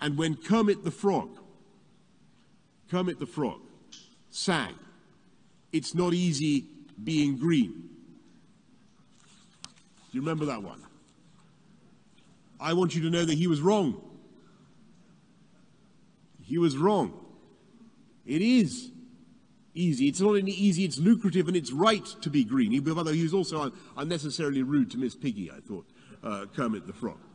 And when Kermit the Frog sang, "It's not easy being green." Do you remember that one? I want you to know that he was wrong. He was wrong. It is easy. It's not only easy, it's lucrative and it's right to be green. Although he was also unnecessarily rude to Miss Piggy, I thought, Kermit the Frog.